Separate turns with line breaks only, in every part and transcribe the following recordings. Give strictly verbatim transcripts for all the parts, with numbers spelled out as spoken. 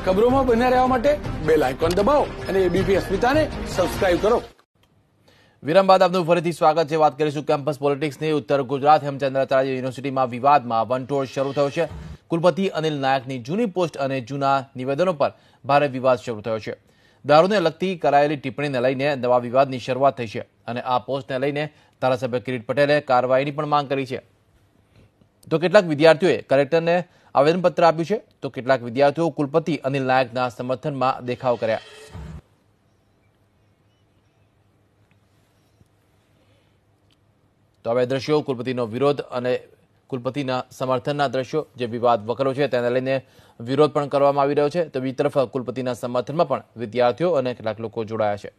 ખબરોમાં બન્યા રહેવા માટે બેલ આઇકોન દબાવો અને એબીપી અસ્મિતાને સબસ્ક્રાઇબ કરો.
વિરામ બાદ આપનું ફરીથી સ્વાગત છે. વાત કરીશું કેમ્પસ પોલિટિક્સની. ઉત્તર ગુજરાત હેમચંદ્રાચાર્ય યુનિવર્સિટીમાં વિવાદમાં વંટોળ શરૂ થયો છે. કુલપતિ અનિલ નાયકની જૂની પોસ્ટ અને જૂના નિવેદનો પર ભારે વિવાદ શરૂ થયો છે. દારૂને લગતી કરાયેલી ટિપ્પણીને લઈને નવા વિવાદની શરૂઆત થઈ છે અને આ પોસ્ટને લઈને ધારાસભ્ય કિરીટ પટેલે કાર્યવાહીની પણ માંગ કરી છે. તો કેટલાક વિદ્યાર્થીઓએ કલેક્ટરને આવેદનપત્ર આપ્યું છે, તો કેટલાક વિદ્યાર્થીઓ કુલપતિ અનિલ નાયકના સમર્થનમાં દેખાવ કર્યા. તો હવે દ્રશ્યો કુલપતિનો વિરોધ અને કુલપતિના સમર્થનના દ્રશ્યો, જે વિવાદ વકરો છે તેને લઈને વિરોધ પણ કરવામાં આવી રહ્યો છે. તો બીજી તરફ કુલપતિના સમર્થનમાં પણ વિદ્યાર્થીઓ અને કેટલાક લોકો જોડાયા છે.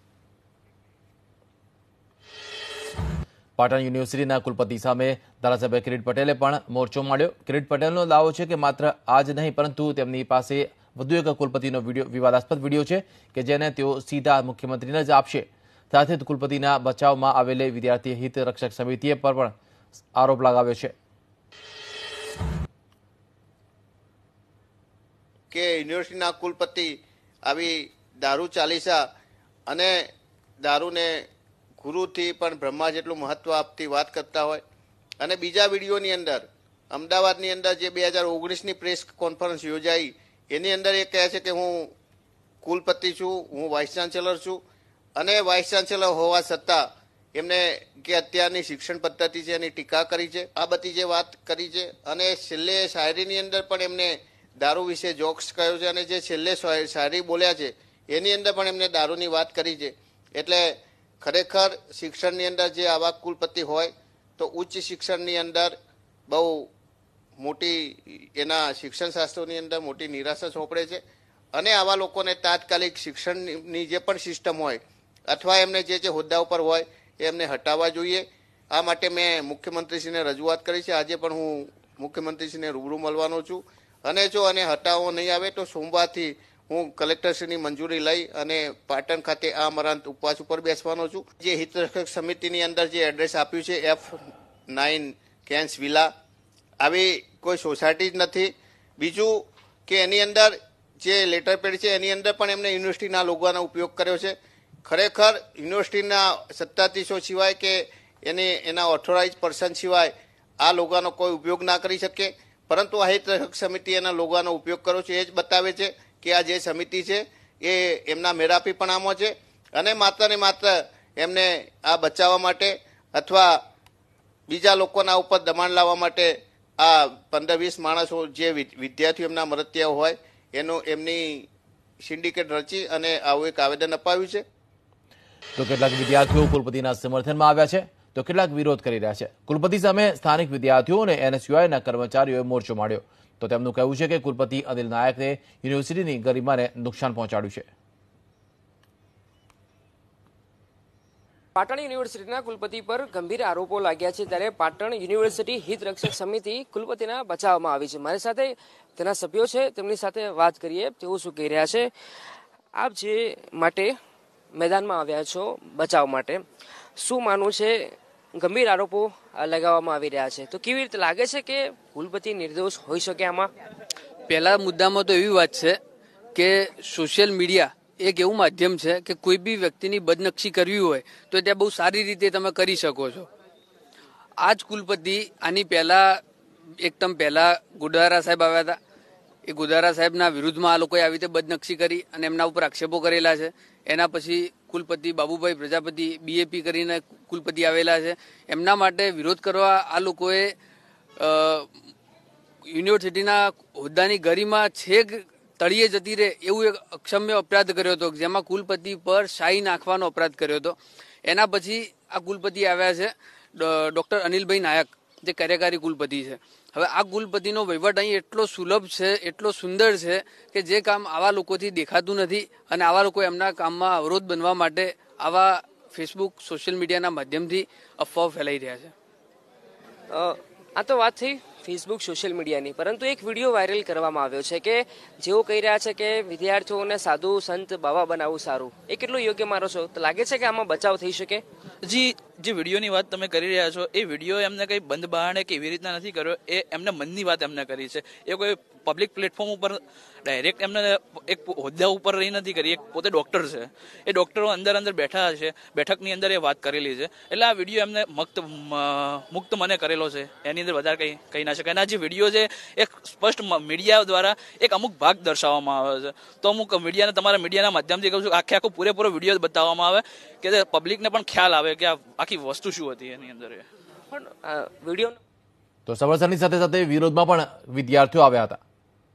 પાટણ યુનિવર્સિટીના કુલપતિ સામે ધારાસભ્ય કિરીટ પટેલે પણ મોરચો માંડ્યો. કિરીટ પટેલનો દાવો છે કે માત્ર આ જ નહીં, પરંતુ તેમની પાસે વધુ એક કુલપતિનો વિડીયો વિવાદાસ્પદ વિડીયો છે કે જેને તેઓ સીધા મુખ્યમંત્રીને જ આપશે. સાથે જ કુલપતિના બચાવમાં આવેલી વિદ્યાર્થી હિત રક્ષક સમિતિએ પર પણ આરોપ લગાવ્યો છે
કે યુનિવર્સિટીના કુલપતિ આવી દારૂ ચાલીસા અને દારૂને ગુરુથી પણ બ્રહ્મા જેટલું મહત્વ આપતી વાત કરતા હોય અને બીજા વિડીયોની અંદર અમદાવાદની અંદર જે બે હજાર ઓગણીસની પ્રેસ કોન્ફરન્સ યોજાઈ એની અંદર એ કહે છે કે હું કુલપતિ છું, હું વાઇસ ચાન્સેલર છું અને વાઇસ ચાન્સેલર હોવા છતાં એમને કે અત્યારની શિક્ષણ પદ્ધતિ છે એની ટીકા કરી છે. આ બધી જે વાત કરી છે અને છેલ્લે શાયરીની અંદર પણ એમને દારૂ વિશે જોક્સ કહ્યો છે અને જે છેલ્લે શાયરી બોલ્યા છે એની અંદર પણ એમને દારૂની વાત કરી છે. એટલે ખરેખર શિક્ષણની અંદર જે આવા કુલપતિ હોય તો ઉચ્ચ શિક્ષણની અંદર બહુ મોટી એના શિક્ષણ શાસ્ત્રોની અંદર મોટી નિરાશા ચોપડે છે અને આવા લોકોને તાત્કાલિક શિક્ષણની જે પણ સિસ્ટમ હોય અથવા એમને જે જે હોદ્દા ઉપર હોય એ એમને હટાવવા જોઈએ. આ માટે મેં મુખ્યમંત્રીશ્રીને રજૂઆત કરી છે. આજે પણ હું મુખ્યમંત્રીશ્રીને રૂબરૂ મળવાનો છું અને જો આને હટાવવો નહીં આવે તો સોમવારથી હું કલેક્ટરશ્રીની મંજૂરી લઈ અને પાટણ ખાતે આ અમરાંત ઉપવાસ ઉપર બેસવાનો છું. જે હિતરક્ષક સમિતિની અંદર જે એડ્રેસ આપ્યું છે એફ નાઇન કેન્સ વિલા, આવી કોઈ સોસાયટી જ નથી. બીજું કે એની અંદર જે લેટર પેડ છે એની અંદર પણ એમને યુનિવર્સિટીના લોગોનો ઉપયોગ કર્યો છે. ખરેખર યુનિવર્સિટીના સત્તાધીશો સિવાય કે એની એના ઓથોરાઇઝ પર્સન સિવાય આ લોગોનો કોઈ ઉપયોગ ના કરી શકે, પરંતુ આ હિતરક્ષક સમિતિ એના લોગોનો ઉપયોગ કર્યો છે. એ જ બતાવે છે કે આ જે સમિતિ છે એ એમના મેળાપીપણામાં છે અને માત્ર ને માત્ર એમને આ બચાવવા માટે અથવા બીજા લોકોના ઉપર દબાણ લાવવા માટે આ પંદર વીસ માણસો જે વિદ્યાર્થીઓ એમના મરતિયાઓ હોય એનું એમની સિન્ડિકેટ રચી અને આવું એક આવેદન અપાવ્યું છે.
તો કેટલાક વિદ્યાર્થીઓ કુલપતિના સમર્થનમાં આવ્યા છે, તો કેટલાક વિરોધ કરી રહ્યા છે. કુલપતિ સામે સ્થાનિક વિદ્યાર્થીઓ અને એનએસયુઆઈના કર્મચારીઓએ મોરચો માંડ્યો. તો તેમનું કહેવું છે કે કુલપતિ અનિલ નાયકને યુનિવર્સિટીની ગરિમાને નુકસાન પહોંચાડ્યું છે.
પાટણ યુનિવર્સિટીના કુલપતિ પર ગંભીર આરોપો લાગ્યા છે, ત્યારે પાટણ યુનિવર્સિટી હિત રક્ષક સમિતિ કુલપતિના બચાવમાં આવી છે. મારી સાથે તેના સભ્યો છે, તેમની સાથે વાત કરીએ તેઓ શું કહી રહ્યા છે. આપ જે માટે મેદાનમાં આવ્યા છો બચાવ માટે, શું માનવું છે? ગંભીર આરોપો લગાવવામાં આવી રહ્યા છે, તો કેવી રીતે લાગે છે કે કુલપતિ નિર્દોષ હોઈ શકે આમાં?
પહેલા મુદ્દામાં તો એવી વાત છે કે સોશિયલ મીડિયા એક એવું માધ્યમ છે કે કોઈ બી વ્યક્તિની બદનક્ષી કરવી હોય તો ત્યાં બહુ સારી રીતે તમે કરી શકો છો. આ જ કુલપતિ આની પહેલા એક ટર્મ પહેલા ગુડારા સાહેબ આવ્યા હતા. એ ગુડારા સાહેબના વિરુદ્ધમાં આ લોકોએ આવી રીતે બદનક્ષી કરી અને એમના ઉપર આક્ષેપો કરેલા છે. એના પછી કુલપતિ બાબુભાઈ પ્રજાપતિ બીએપી કરીને કુલપતિ આવેલા છે. એમના માટે વિરોધ કરવા આ લોકોએ યુનિવર્સિટીના હોદ્દાની ગરિમા છેક તળિયે જતી રહે એવું એક અક્ષમ્ય અપરાધ કર્યો હતો, જેમાં કુલપતિ પર શાહી નાખવાનો અપરાધ કર્યો હતો. એના પછી આ કુલપતિ આવ્યા છે ડોક્ટર અનિલભાઈ નાયક, જે કાર્યકારી કુલપતિ છે. હવે આ કુલપતિનો વહીવટ અહીં એટલો સુલભ છે, એટલો સુંદર છે કે જે કામ આવા લોકોથી દેખાતું નથી અને આવા લોકો એમના કામમાં અવરોધ બનવા માટે આવા ફેસબુક સોશિયલ મીડિયાના માધ્યમથી અફવાઓ ફેલાઈ રહ્યા છે.
આ તો વાત થઈ ફેસબુક સોશિયલ મીડિયાની, પરંતુ એક વિડીયો વાયરલ કરવામાં આવ્યો છે કે જેઓ કહી રહ્યા છે કે વિદ્યાર્થીઓને સાધુ સંત બાબા બનાવવું સારું. એ કેટલું યોગ્ય માનો છો? તો લાગે છે કે આમાં બચાવ થઈ શકે?
જી,
જે વિડીયોની વાત તમે કરી રહ્યા છો એ વિડીયો એમને કંઈ બંધ બહાને કે એવી રીતના નથી કર્યો, એ એમને મનની વાત એમને કરી છે. એ કોઈ પબ્લિક પ્લેટફોર્મ ઉપર ડાયરેક્ટ એમને એક હોદ્દા ઉપર રહી નથી કરી. એક પોતે ડોક્ટર છે, એ ડોક્ટરો અંદર અંદર બેઠા છે, બેઠકની અંદર એ વાત કરેલી છે. એટલે આ વિડીયો એમને મુક્ત મુક્ત મને કરેલો છે, એની અંદર વધારે કંઈ કહી ના શકાય. અને આ જે વિડીયો છે એ સ્પષ્ટ મીડિયા દ્વારા એક અમુક ભાગ દર્શાવવામાં આવે છે. તો અમુક મીડિયાને તમારા મીડિયાના માધ્યમથી કહું છું આખે આખો પૂરેપૂરો વિડીયો બતાવવામાં આવે કે પબ્લિકને પણ ખ્યાલ આવે કે આ આખી વસ્તુ શું હતી એની અંદર.
પણ વિડીયો
તો સમર્થનની સાથે સાથે વિરોધમાં પણ વિદ્યાર્થીઓ આવ્યા હતા.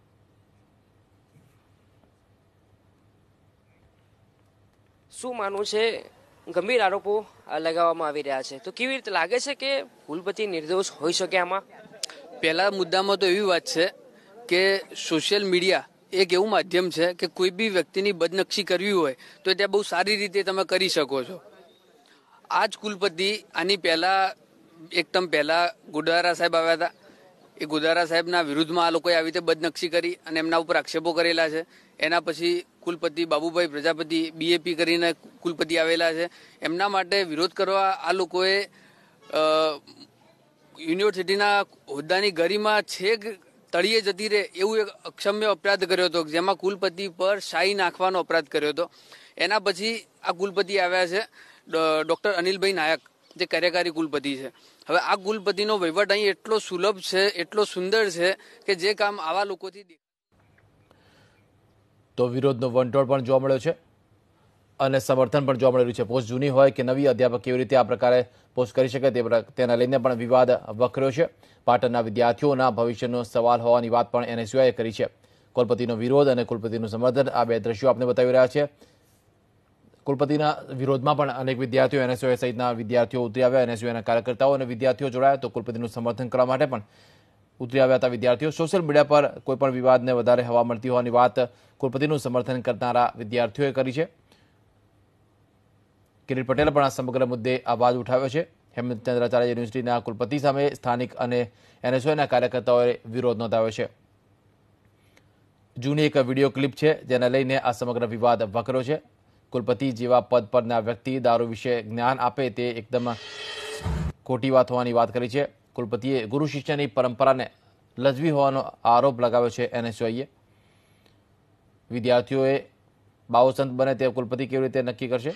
શું માનવું છે? ગંભીર આરોપો લગાવવામાં આવી રહ્યા છે, તો કેવી રીતે લાગે છે કે કુલપતિ નિર્દોષ હોઈ શકે આમાં?
પહેલા મુદ્દામાં તો એવી વાત છે કે સોશિયલ મીડિયા એક એવું માધ્યમ છે કે કોઈ બી વ્યક્તિની બદનક્ષી કરવી હોય તો ત્યાં બહુ સારી રીતે તમે કરી શકો છો. આ જ કુલપતિ આની પહેલા એકદમ પહેલા ગુદારા સાહેબ આવ્યા હતા. એ ગુદારા સાહેબના વિરુદ્ધમાં આ લોકોએ આવી રીતે બદનક્ષી કરી અને એમના ઉપર આક્ષેપો કરેલા છે. એના પછી કુલપતિ બાબુભાઈ પ્રજાપતિ બીએપી કરીને કુલપતિ આવેલા છે. એમના માટે વિરોધ કરવા આ લોકોએ યુનિવર્સિટીના હોદ્દાની ગરિમા છેક તળિયે જતી રહે એવું એક અક્ષમ્ય અપરાધ કર્યો હતો, જેમાં કુલપતિ પર શાહી નાખવાનો અપરાધ કર્યો હતો. એના પછી આ કુલપતિ આવ્યા છે ડોક્ટર અનિલભાઈ નાયક, જે કાર્યકારી કુલપતિ છે. હવે આ કુલપતિનો વહીવટ અહીં એટલો સુલભ છે, એટલો સુંદર છે કે જે કામ આવા લોકોથી.
તો વિરોધનો વંટોળ પણ જોવા મળ્યો છે અને સમર્થન પણ જોવા મળી રહ્યું છે. પોસ્ટ જૂની હોય કે નવી, અધ્યાપક કેવી રીતે આ પ્રકારે પોસ્ટ કરી શકે તેને લઈને પણ વિવાદ વકર્યો છે. પાટણના વિદ્યાર્થીઓના ભવિષ્યનો સવાલ હોવાની વાત પણ એનએસયુઆઈએ કરી છે. કુલપતિનો વિરોધ અને કુલપતિનું સમર્થન, આ બે દ્રશ્યો આપને બતાવી રહ્યા છે. કુલપતિના વિરોધમાં પણ અનેક વિદ્યાર્થીઓ, એનએસયુઆઈ સહિતના વિદ્યાર્થીઓ ઉતરી આવ્યા. એનએસયુઆઈના કાર્યકર્તાઓ અને વિદ્યાર્થીઓ જોડાયા તો કુલપતિનું સમર્થન કરવા માટે પણ ઉતરી આવ્યા હતા વિદ્યાર્થીઓ. સોશિયલ મીડિયા પર કોઈપણ વિવાદને વધારે હવા મળતી હોવાની વાત કુલપતિનું સમર્થન કરનારા વિદ્યાર્થીઓએ કરી છે. કિરીટ પટેલે પણ આ સમગ્ર મુદ્દે અવાજ ઉઠાવ્યો છે. હેમચંદ્રાચાર્ય યુનિવર્સિટીના કુલપતિ સામે સ્થાનિક અને એનએસયુઆઈના કાર્યકર્તાઓએ વિરોધ નોંધાવ્યો છે. જૂની એક વિડીયો ક્લિપ છે જેને લઈને આ સમગ્ર વિવાદ વકર્યો છે. કુલપતિ જેવા પદ પરના વ્યક્તિ દારૂ વિશે જ્ઞાન આપે તે એકદમ ખોટી વાત હોવાની વાત કરી છે. કુલપતિએ ગુરુ શિષ્યની પરંપરાને લજવી હોવાનો આરોપ લગાવ્યો છે એનએસયુઆઈએ. વિદ્યાર્થીઓએ બાવો સંત બને તે કુલપતિ કેવી રીતે નક્કી કરશે?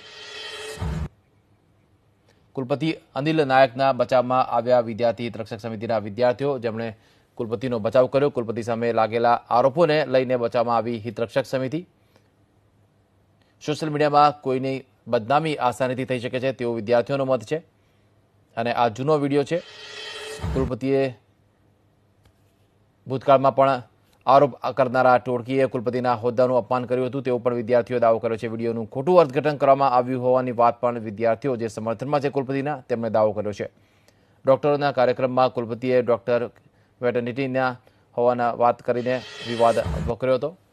કુલપતિ અનિલ નાયકના બચાવમાં આવ્યા વિદ્યાર્થી હિત રક્ષક સમિતિના વિદ્યાર્થીઓ, જેમણે કુલપતિનો બચાવ કર્યો. કુલપતિ સામે લાગેલા આરોપોને લઈને બચાવમાં આવી હિત રક્ષક સમિતિ. સોશિયલ મીડિયામાં કોઈની બદનામી આસાનીથી થઈ શકે છે તેવો વિદ્યાર્થીઓનો મત છે અને આ જૂનો વિડીયો છે. કુલપતિએ ભૂતકાળમાં પણ આરોપ કરનારા ટોળકીએ કુલપતિના હોદ્દાનું અપમાન કર્યું હતું તેવો પણ વિદ્યાર્થીઓ દાવો કર્યો છે. વિડીયોનું ખોટું અર્થઘટન કરવામાં આવ્યું હોવાની વાત પણ વિદ્યાર્થીઓ જે સમર્થનમાં છે કુલપતિના તેમણે દાવો કર્યો છે. ડોક્ટરોના કાર્યક્રમમાં કુલપતિએ ડોક્ટર વેટરનિટીના હોવાના વાત કરીને વિવાદ વકર્યો હતો.